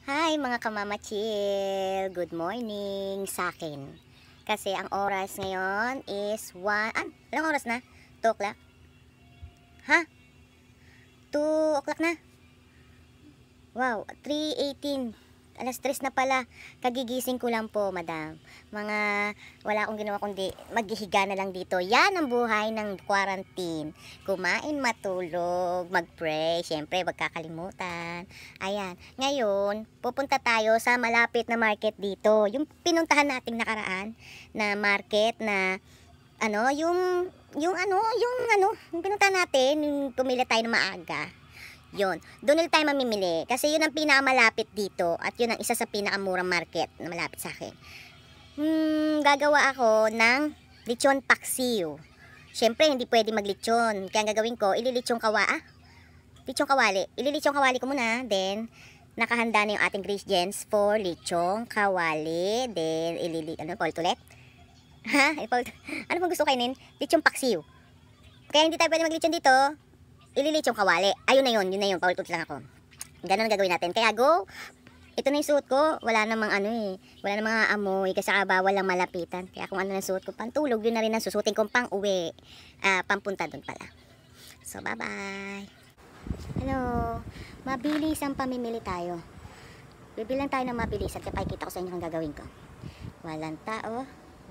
Hi mga kamamachill! Good morning sa akin. Kasi ang oras ngayon is 1... ilang oras na? 2 o'clock? Ha? 2 o'clock na? Wow, 3:18. Alas 3 na pala. Kagigising ko lang po, madam. Wala akong ginawa kundi maghihiga na lang dito. Yan ang buhay ng quarantine. Kumain, matulog, mag-pray. Siyempre, wag kakalimutan. Ayan. Ngayon, pupunta tayo sa malapit na market dito. Yung pinuntahan nating nakaraan na market na yung pinuntahan natin, yung pumili tayo ng maaga. Yun, doon ulit tayo mamimili kasi yun ang pinakamalapit dito at yun ang isa sa pinakamurang market na malapit sa akin. Gagawa ako ng lechon paksiw. Syempre hindi pwede maglechon, kaya ang gagawin ko, lechon kawali. Lechon kawali ko muna, then nakahanda na yung ating ingredients for lechon kawali, then ulit? Ano bang gusto kainin? Lechon paksiw. Kaya hindi tayo pwede maglechon dito. Lechon kawali. Ayun na yun, paulit-ulit lang ako. Ganun ang gagawin natin. Kaya go, ito na yung suot ko. Wala namang wala namang amoy kasi bawal lang malapitan. Kaya kung ano na suot ko, pantulog, yun na rin ang susutin kong pang uwi. Pampunta doon pala. So, bye-bye. Hello. Mabilis ang pamimili tayo. Bibilang tayo ng mabilis at kapag kita ko sa inyo ang gagawin ko. Walang tao.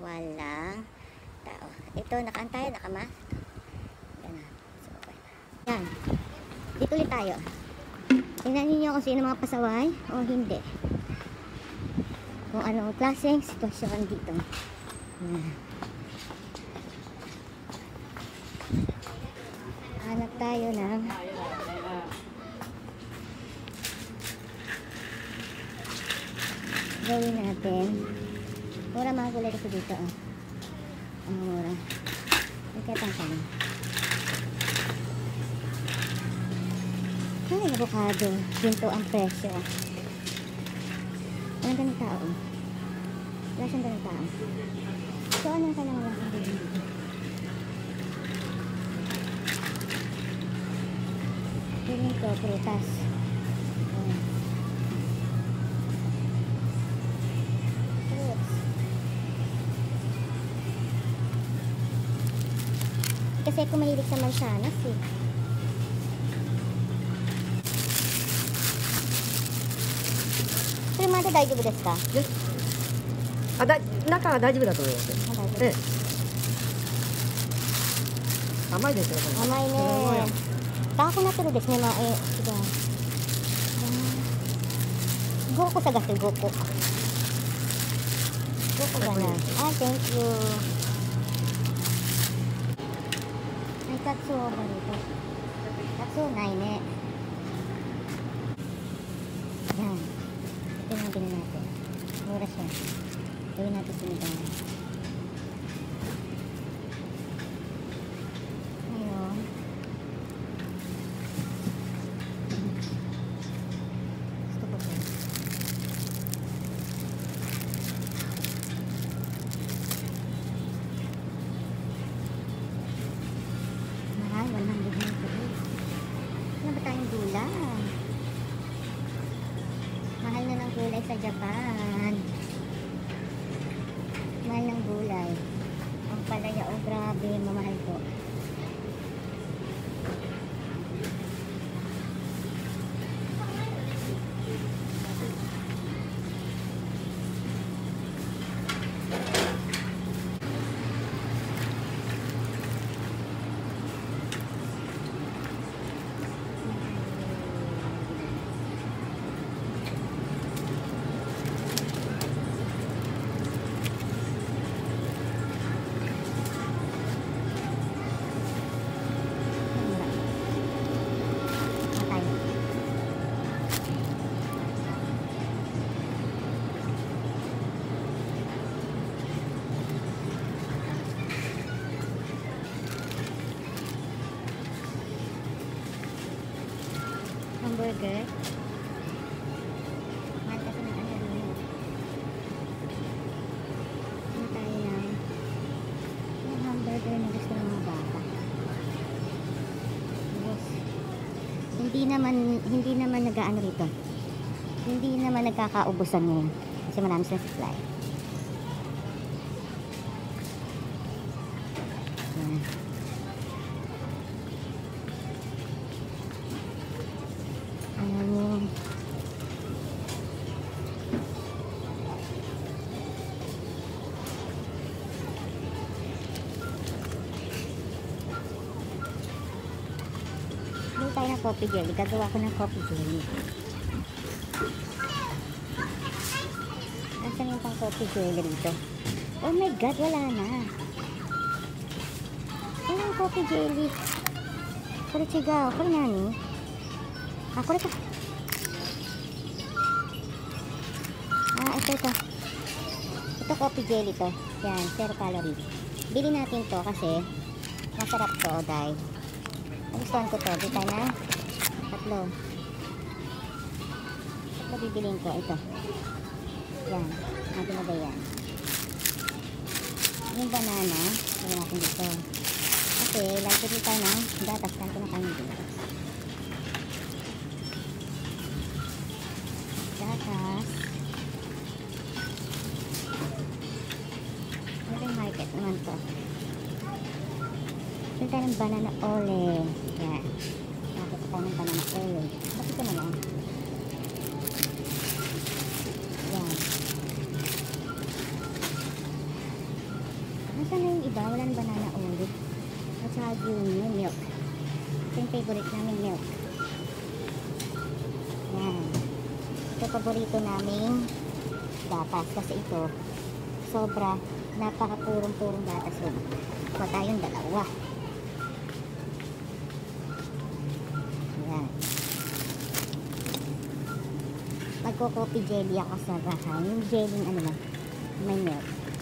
Ito, nakaan tayo, nakamask. Yan. Dito ulit tayo. Tingnan niyo kung sino mga pasaway o hindi. Kung anong klaseng sitwasyon dito. Yan. Hanap tayo ng gawin natin. Mura mga gulay kasi dito. Ang mura. Ikatang kami. Ay, avocado. Ginto ang presyo. Walang ganang tao. Wala siyang ganang tao. So, anong kailangan lang ang ganyan dito? Piling ko, prutas. Fruits. Kasi ako mahilig sa mansanas eh.まで大丈夫ですか？ 中は大丈夫だと思います。甘いですよ、これ。 甘いね。ダークナチュラルですね。5個探して5個。5個がない。thank you。カツオがカツオないね。Yan. Ito yung bilhin natin. Mura siya. Gawin natin sinigang. Ngayon. Gusto ko po. Mahal, 100 na ito. Ano ba tayong gulay? Mahal na ng gulay sa Japan. Mahal ng gulay. Ang palaya, oh grabe, mamahal po. Hamburger. Mahal kasi ng ano rin. Ano tayo ng hamburger na gusto ng mga bata. Yes. Hindi naman nag-aano rito. Hindi naman nagkakaubusan ngayon kasi marami silang supply. Yan. Bili tayo ng coffee jelly. Gagawa ko ng coffee jelly. Asan yung pang coffee jelly rito? Oh my god, wala na. Ano yung coffee jelly? Kore chigaw. Kore nani? Ah, kore ka. Ah, ito. Ito coffee jelly to. Yan, 0 calories. Bili natin to kasi masarap to, dahil nagustuhan ko to. Bili tayo na 3. Ito bibiliin ko. Ito. Yan. Natin na ba yan? Yung banana, gawin natin dito. Kasi, lagyan dito tayo ng gatas. Kanto na kami dito. Gatas. Ano yung market naman to? Gawin tayo ng banana ole. Yan. Nakita tayo ng banana ole. Bakit ito na lang? Yan. Nasaan na yung iba? Wala ng banana ole. At saka yung milk. Ito yung favorite namin milk. Yan. Ito paborito namin gatas. Kasi ito sobra. Napaka-purong-purong gatas yun. Kuha tayong 2. Yan. Magko-coffee jelly ako sa bahay. Yung jelly ano lang, may milk.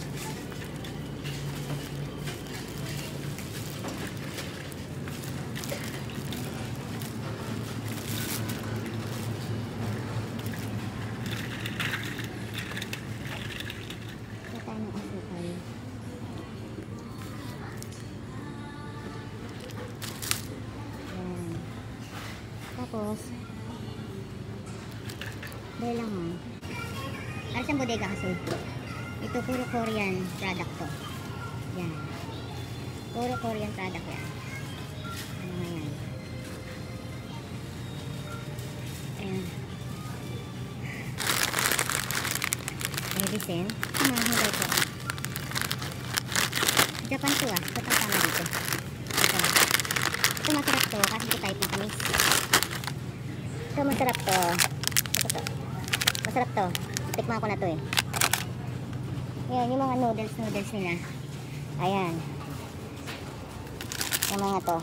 Tapos dahil lang alas ang bodega kasi ito puro Korean product to. Yan, puro Korean product yan. Ano nga yan, ayan, medicine. Mahulay ko Japan to ah. Ito tama dito. Ito masarap to kasi ito type ng kamis. Ito masarap to. Ito to. Masarap to. Tikman ko na to eh. Ayan, yung mga noodles nila. Ayan. Yung mga to.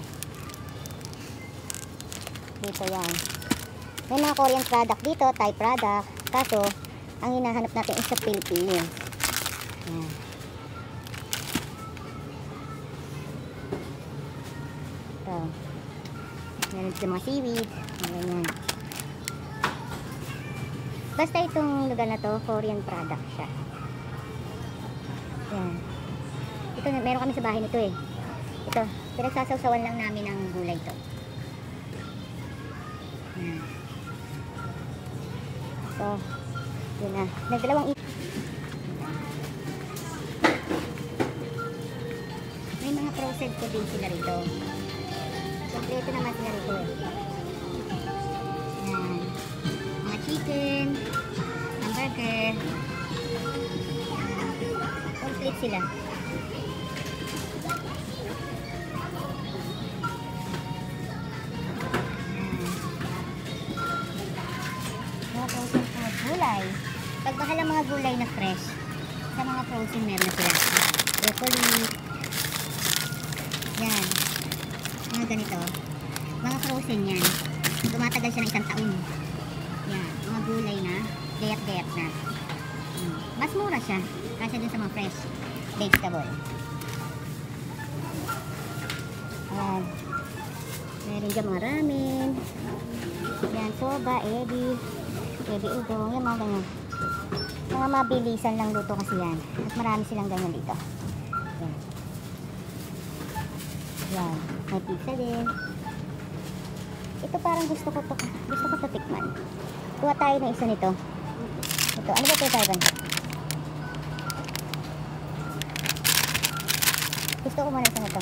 Dito yan. May mga Korean product dito, Thai product. Kaso, ang hinahanap natin is sa Philippines. Ayan. Ito. Meron sa mga seaweed. Ayan. Basta itong lugar na to, Korean product siya. Ayan. Ito, meron kami sa bahay nito eh. Ito, pinagsasawsawan lang namin ng gulay to. Ayan. So, yun na. Nagdalawang may mga processed ko din sila rito. Kompleto naman sila rito eh. Ayan. Mga chicken, hamburger. Complete sila. Mga frozen food, gulay. Pag mahal ang mga gulay na fresh, sa mga frozen meron na sila. Broccoli. Yan. Mga ganito. Mga frozen yan. Tumatagal siya ng 1 taon. Yan. Mga gulay na. Gayat-gayat na. Mas mura siya. Kasi dun sa mga fresh vegetable. Ayan. Meron dyan mga ramen. Yan. Soba, ebi udong. Yan mga ganyan. Mga mabilisan lang luto kasi yan. At marami silang ganyan dito. Yan. Yan. May pizza din. Ito parang gusto ko to tikman. Kuha tayo ng isa nito. Ito, ano ba ito tayo? Gusto ko muna isa nito.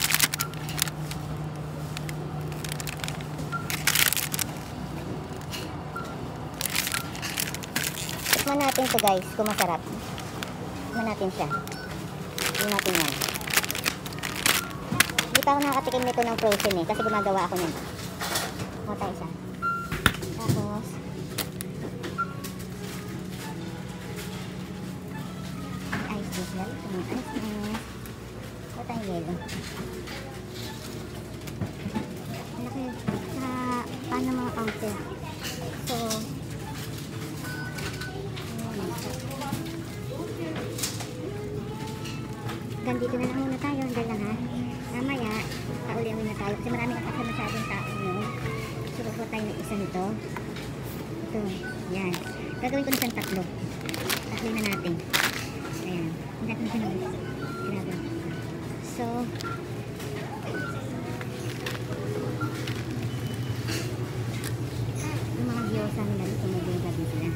Tikman natin to guys, kung masarap. Tikman natin siya. Tikman natin yan. Hindi pa ako nakakatikim nito ng frozen kasi gumagawa ako nun. Kuha tayo isa. Tapos ice juice lang. Kuha tayong yelo. Malaki. Sa paano mga counter. So dito na lang muna tayo, hanggang lang ha. Mamaya, pauliwin na tayo kasi marami na kasi masyadong tao no? So, kukuha tayo ng isa nito. Ito, yan. Gagawin ko na siyang tatlo. Tatlo na natin. Ayan. Ang dating sinulit. Grabe. So, yung mga gyoza nila dito, mag-gyoza din sila.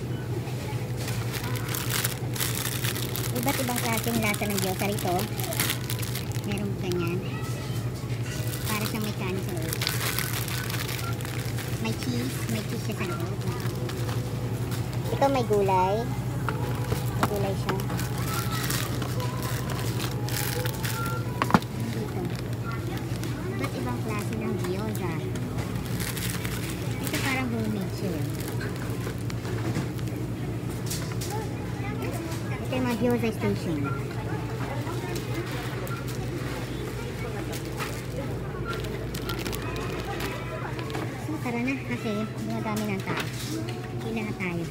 Iba't ibang klaseng lasa ng gyoza rito. Merong ganyan. Para siyang may kanin sa loob. May cheese siya sa loob. Ito may gulay. May gulay siya. Dito. Iba't ibang klase ng gyoza. Ito parang homemade siya. Ito yung mga gyoza station. So tara na kasi dumadami ng tao. Pila na tayo.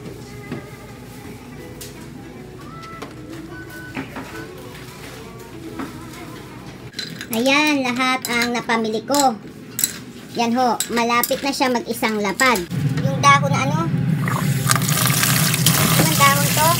Ayan, lahat ang napamili ko. Yan ho, malapit na siya mag-isang lapad. Yung dahon na ano? Anong dahon to?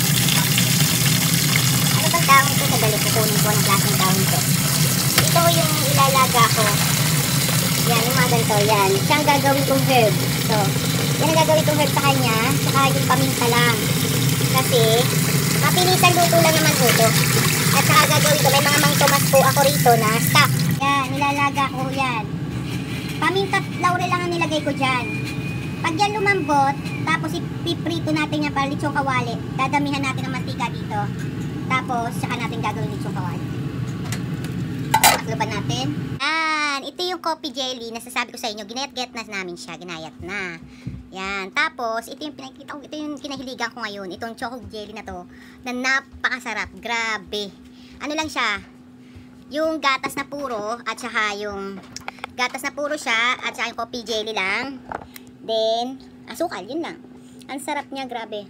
Ano bang dahon to? Sadali, kukunin ko ng klaseng dahon to. Ito yung ilalaga ko. Yan, yung mga ganito. Yan, siyang gagawin kong herb. So, yan ang gagawin kong herb sa kanya. Saka yung paminta lang. Kasi, mapilitan luto lang naman po to. At saka gagawin ko, may mga mangtomas po ako rito na stock. Yan, nilalaga ko yan. Paminta laurel lang ang nilagay ko dyan. Pag yan lumambot, tapos ipiprito natin yan para litsong kawali. Dadamihan natin ang mantika dito. Tapos, saka natin gagawin litsong kawali. Pakluban natin. Yan, ito yung coffee jelly. Nasasabi ko sa inyo, ginayat-get na namin siya. Ginayat na. Yan, tapos, ito yung pinakita ko, ito yung kinahiligan ko ngayon. Itong choco jelly na to, na napakasarap. Grabe. Ano lang siya, yung gatas na puro, at saka yung gatas na puro siya, at saka yung coffee jelly lang. Then, asukal, yun lang. Ang sarap niya, grabe.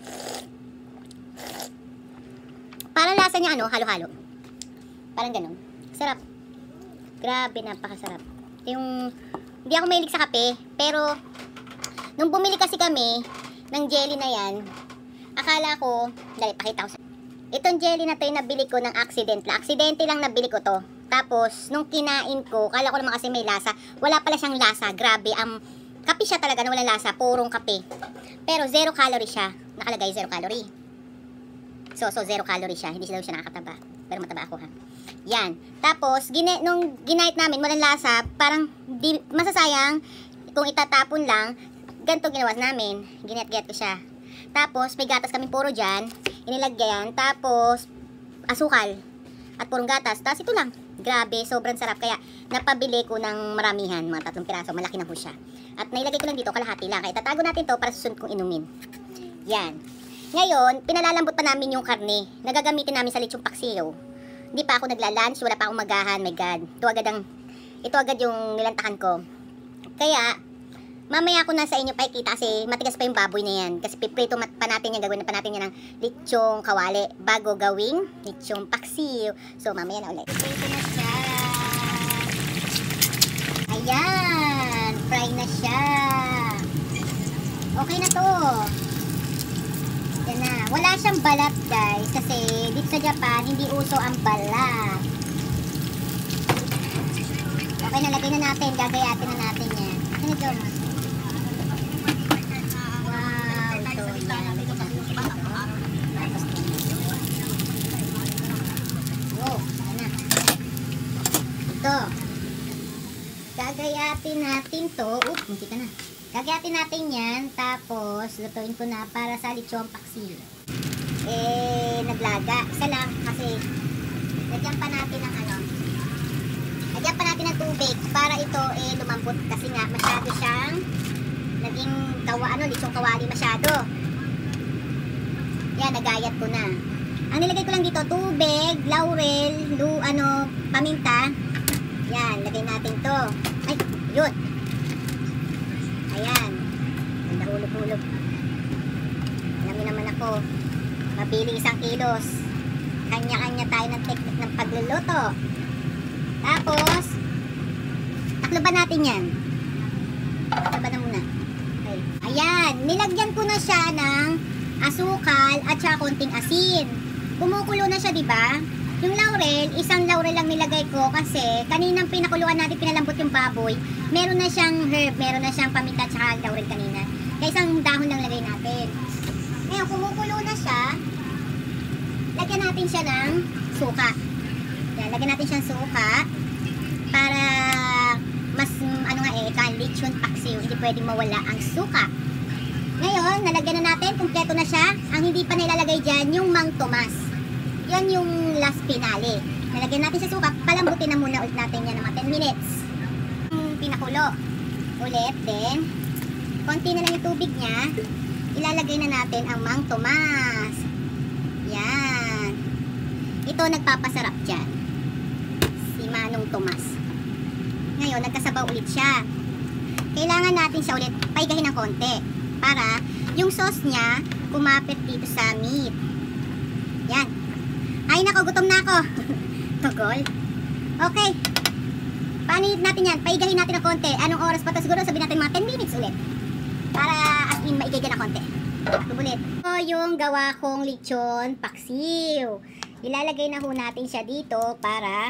Parang lasa niya, ano, halo-halo. Parang ganun. Sarap. Grabe, napakasarap. Yung, hindi ako mahilig sa kape, pero, nung bumili kasi kami ng jelly na yan, akala ko, dali, pakita ko sa... Itong jelly na to yung nabili ko ng accident lang. Aksidente lang nabili ko to. Tapos, nung kinain ko, kala ko naman kasi may lasa. Wala pala siyang lasa. Grabe, kape siya talaga na walang lasa. Purong kape. Pero 0 calorie siya. Nakalagay 0 calorie. So 0 calorie siya. Hindi daw siya nakakataba. Pero mataba ako ha. Yan. Tapos, nung ginait namin, walang lasa. Parang masasayang kung itatapon lang. Ganito ginawa namin. Ginayat-gayat ko siya. Tapos, may gatas kami puro dyan. Inilagyan. Tapos, asukal. At purong gatas. Tapos, ito lang. Grabe, sobrang sarap. Kaya, napabili ko ng maramihan. Mga 3 piraso. Malaki na po siya. At nailagay ko lang dito, kalahati lang. Kaya tatago natin to para susunod kong inumin. Yan. Ngayon, pinalalambot pa namin yung karne. Nagagamitin namin sa lechong paksiw. Hindi pa ako nagla-lunch. Wala pa akong magahan. My God. Ito agad yung nilantakan ko. Kaya, mamaya ko na sa inyo pakikita kasi matigas pa yung baboy na yan. Kasi piprito pa natin yan. Gagawin pa natin yan ng lechong kawali bago gawing lechong paksiw. So, mamaya na ulit. Piprito na siya. Ayan. Fry na siya. Okay na to. Yan na. Wala siyang balat guys. Kasi dito sa Japan, hindi uso ang balat. Okay na, lagay na natin. Gagayatin na natin yan. Ano dyan? Wow, ito. Yan. Wow, ano? Ito. Gagayatin natin to. Munti ka na. Gagayatin natin yan. Tapos, lutuin ko na para sa lechon paksiw. Naglaga. Isa lang kasi lagyan pa natin ng lagyan pa natin ng tubig para ito lumambot kasi nga masyado siyang naging lechong kawali masyado. Yan, nagayat ko na. Ang nilagay ko lang dito, tubig, laurel, paminta. Yan, lagay natin to. Ay, yun. Ayan. Ganda hulog-hulog. Alam niyo naman ako, mabili 1 kilos. Kanya-kanya tayo ng technique ng pagluluto. Tapos, takloban natin yan. Takloban na muna. Okay. Ayan, nilagyan ko na siya ng asukal at saka konting asin. Kumukulo na siya, diba? Yung laurel, 1 laurel lang nilagay ko kasi kaninang pinakuluan natin, pinalambot yung baboy. Meron na siyang herb, meron na siyang paminta at saka laurel kanina. Kaya 1 dahon lang lagay natin. Ngayon, kumukulo na siya. Lagyan natin siya ng suka. Yan, lagyan natin siyang suka para mas lechon paksiw, hindi pwedeng mawala ang suka. Ngayon, nalagyan na natin, kumpleto na siya. Ang hindi pa nilalagay dyan, yung Mang Tomas. Yan yung last finale. Nalagyan natin sa suka, palambutin na muna ulit natin yan ng mga 10 minutes. Pinakulo. Ulit, then, konti na lang yung tubig niya. Ilalagay na natin ang Mang Tomas. Yan. Ito nagpapasarap dyan. Si Manong Tomas. Ngayon, nagkasabaw ulit siya. Kailangan natin siya ulit paigahin ng konti para yung sauce niya kumapit dito sa meat. Yan. Ay nako, gutom na ako. Tugol. Okay. Paanit natin yan. Paigahin natin ng konti. Anong oras pa to? Siguro sabihin natin mga 10 minutes ulit. Para as in maigay na konti. Tubulit. Ito yung gawa kong lechon paksiw. Ilalagay na ho natin siya dito para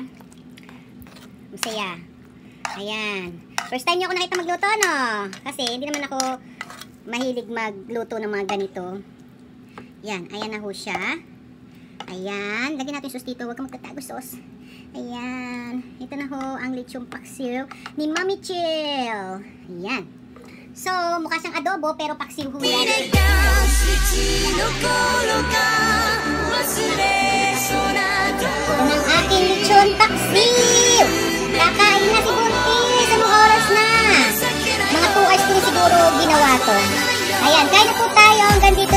masaya. Ayan. First time niyo ako nakita magluto, no? Kasi hindi naman ako mahilig magluto ng mga ganito. Yan. Ayan na ho siya. Ayan. Lagyan natin sauce dito. Huwag kang magtatago sauce. Ayan. Ito na ho ang lechon paksiw ni Mami Chill. Ayan. So, mukha siyang adobo pero paksiw ho yan. Ang aking lechon paksiw. Kakain na si Buntis. Anong oras na? Mga 2 hours ko siguro ginawa to. Ayan, kain na po tayo. Hanggang dito